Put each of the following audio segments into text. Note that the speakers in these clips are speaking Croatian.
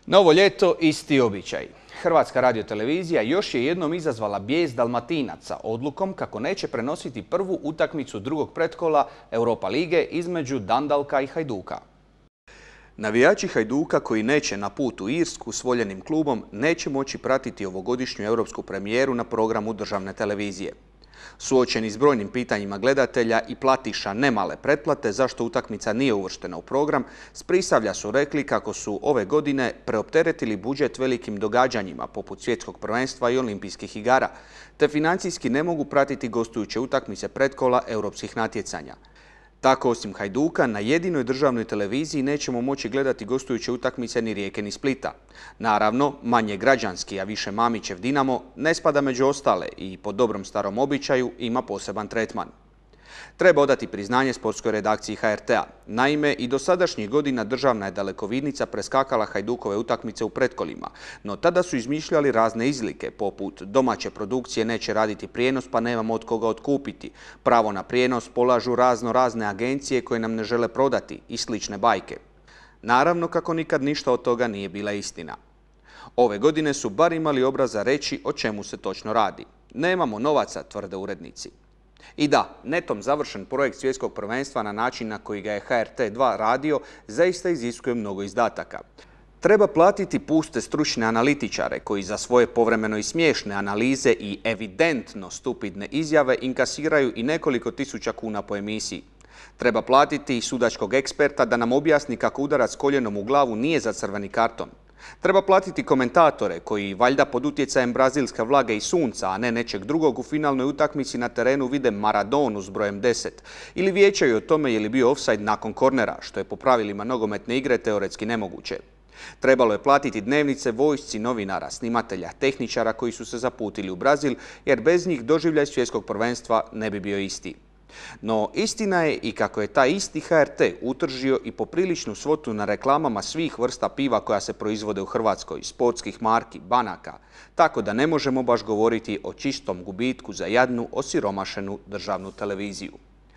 Novo ljeto, isti običaj. Hrvatska radiotelevizija još je jednom izazvala bijes Dalmatinaca odlukom kako neće prenositi prvu utakmicu drugog pretkola Europa lige između Dundalka i Hajduka. Navijači Hajduka koji neće na put u Irsku s voljenim klubom neće moći pratiti ovogodišnju europsku premijeru na programu državne televizije. Suočeni s brojnim pitanjima gledatelja i platiša nemale pretplate zašto utakmica nije uvrštena u program, s Prisavlja su rekli kako su ove godine preopteretili budžet velikim događanjima poput svjetskog prvenstva i olimpijskih igara, te financijski ne mogu pratiti gostujuće utakmice pretkola europskih natjecanja. Tako, osim Hajduka, na jedinoj državnoj televiziji nećemo moći gledati gostujuće utakmice ni Rijeke ni Splita. Naravno, manje građanski, a više Mamićev Dinamo ne spada među ostale i po dobrom starom običaju ima poseban tretman. Treba odati priznanje sportskoj redakciji HRT-a. Naime, i do sadašnjih godina državna je dalekovidnica preskakala Hajdukove utakmice u pretkolima, no tada su izmišljali razne izlike, poput domaće produkcije neće raditi prijenos pa nemamo od koga otkupiti, pravo na prijenos polažu razne agencije koje nam ne žele prodati i slične bajke. Naravno kako nikad ništa od toga nije bila istina. Ove godine su bar imali obraza reći o čemu se točno radi. Nemamo novaca, tvrde urednici. I da, netom završen projekt svjetskog prvenstva na način na koji ga je HRT2 radio zaista iziskuje mnogo izdataka. Treba platiti puste stručne analitičare koji za svoje povremeno i smiješne analize i evidentno stupidne izjave inkasiraju i nekoliko tisuća kuna po emisiji. Treba platiti i sudačkog eksperta da nam objasni kako udarac koljenom u glavu nije za crveni karton. Treba platiti komentatore koji, valjda pod utjecajem brazilske vlage i sunca, a ne nečeg drugog, u finalnoj utakmici na terenu vide Maradonu s brojem 10 ili vijećaju o tome je li bio ofsajd nakon kornera, što je po pravilima nogometne igre teoretski nemoguće. Trebalo je platiti dnevnice vojsci novinara, snimatelja, tehničara koji su se zaputili u Brazil, jer bez njih doživljaj svjetskog prvenstva ne bi bio isti. No, istina je i kako je taj isti HRT utržio i popriličnu svotu na reklamama svih vrsta piva koja se proizvode u Hrvatskoj, sportskih marki, banaka, tako da ne možemo baš govoriti o čistom gubitku za jadnu, osiromašenu državnu televiziju.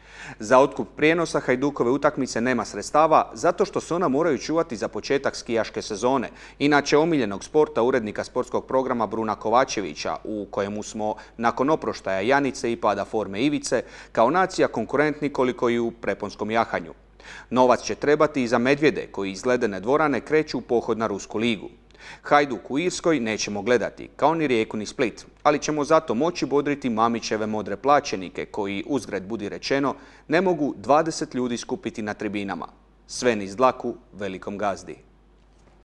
Za otkup prijenosa Hajdukove utakmice nema sredstava zato što se ona moraju čuvati za početak skijaške sezone, inače omiljenog sporta urednika sportskog programa Bruna Kovačevića, u kojemu smo nakon oproštaja Janice i pada forme Ivice kao nacija konkurentni koliko i u preponskom jahanju. Novac će trebati i za medvjede koji iz ledene dvorane kreću u pohod na Rusku ligu. Hajduk u Irskoj nećemo gledati, kao ni Rijeku ni Split, ali ćemo zato moći bodriti Mamićeve modre plaćenike koji, uzgred budi rečeno, ne mogu 20 ljudi skupiti na tribinama. Sve niz dlaku velikom gazdi.